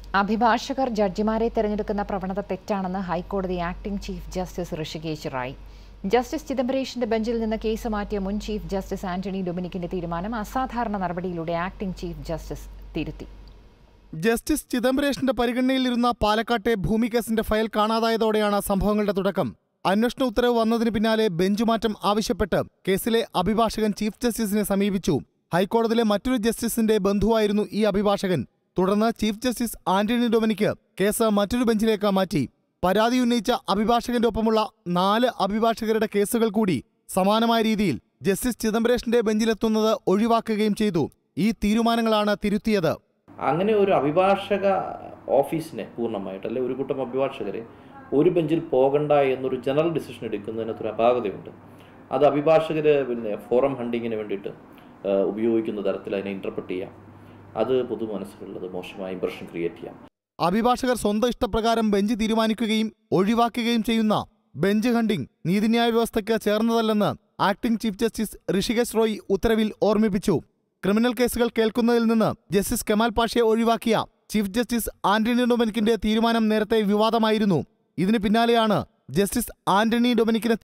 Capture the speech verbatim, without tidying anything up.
അഭിഭാഷകർ ജഡ്ജിമാരെ തെരഞ്ഞെടുക്കുന്ന പ്രവണത തെറ്റാണെന്ന് ഹൈക്കോടതി acting chief justice Hrishikesh Roy. Justice ചിദംബരേഷിന്റെ ബെഞ്ചിൽ നിന്ന് കേസ് മാറ്റിയ മുൻ ചീഫ് ജസ്റ്റിസ് ആന്റണി ഡൊമിനിക്കിന്റെ തീരുമാനം അസാധാരണ നടപടിയിലൂടെ ആക്ടിംഗ് ചീഫ് ജസ്റ്റിസ് തിരുത്തി. ജസ്റ്റിസ് ചിദംബരേഷിന്റെ പരിഗണനയിലിരുന്ന പാലക്കാട്ടെ ഭൂമി കേസിന്റെ ഫയൽ കാണാതായതോടെയാണ് സംഭവങ്ങളുടെ തുടക്കം. അന്വേഷണ ഉത്തരവ് വന്നതിന് പിന്നാലെ ബെഞ്ചുമാറ്റം ആവശ്യപ്പെട്ട് കേസിലെ അഭിഭാഷകൻ ചീഫ് ജസ്റ്റിസിനെ സമീപിച്ചു. ഹൈക്കോടതിയിലെ മറ്റൊരു ജസ്റ്റിസിന്റെ ബന്ധുവായിരുന്നു ഈ അഭിഭാഷകൻ. തുടർന്ന് chief justice Antony Dominic case മറ്റൊരു ബെഞ്ചിലേക്ക് മാറ്റി. പരാതി ഉന്നയിച്ച അഭിഭാഷകന്റെ ഒപ്പമുള്ള നാല് അഭിഭാഷകരുടെ കേസുകൾ കൂടി സമാനമായ രീതിയിൽ ജസ്റ്റിസ് ചിദംബരേഷിന്റെ ബെഞ്ചിലെത്തുന്നത് ഒഴിവാക്കുകയും ചെയ്തു. ഈ തീരുമാനങ്ങളാണ് തിരുത്തിയത്. അങ്ങനെ ഒരു അഭിഭാഷക ഓഫീസിനെ പൂർണ്ണമായിട്ട് അല്ലെ ഒരു കൂട്ടം അഭിഭാഷകരെ ഒരു ബെഞ്ചിൽ പോകണ്ട എന്നൊരു ജനറൽ ഡിസിഷൻ എടുക്കുന്നതിനൊരു അപാകതയുണ്ട്. അത് അഭിഭാഷകർ പിന്നെ ഫോറം ഹണ്ടിങ്ങിന് വേണ്ടിയിട്ട് ഉപയോഗിക്കുന്ന തരത്തിൽ അതിനെ ഇൻ്റർപ്രറ്റ് ചെയ്യാം. അത് പൊതു മനസ്സിലുള്ളത് മോശമായ ഇംപ്രഷൻ ക്രിയേറ്റ് ചെയ്യാം. അഭിഭാഷകർ സ്വന്തം ഇഷ്ടപ്രകാരം ബെഞ്ച് തീരുമാനിക്കുകയും ഒഴിവാക്കുകയും ചെയ്യുന്ന ബെഞ്ച് ഹണ്ടിംഗ് നീതിന്യായ വ്യവസ്ഥയ്ക്ക് ചേർന്നതല്ലെന്ന് acting chief justice Hrishikesh Roy ഉത്തരവിൽ ഓർമ്മിപ്പിച്ചു. ക്രിമിനൽ കേസുകൾ കേൾക്കുന്നതിൽ നിന്ന് ജസ്റ്റിസ് കെമാൽ പാഷയെ ഒഴിവാക്കിയ ചീഫ് ജസ്റ്റിസ് ആന്റണി ഡൊമിനിക്കിന്റെ തീരുമാനം നേരത്തെ വിവാദമായിരുന്നു. ഇതിന് പിന്നാലെയാണ് ജസ്റ്റിസ് ആന്റണി ഡൊമിനിക്കിനെ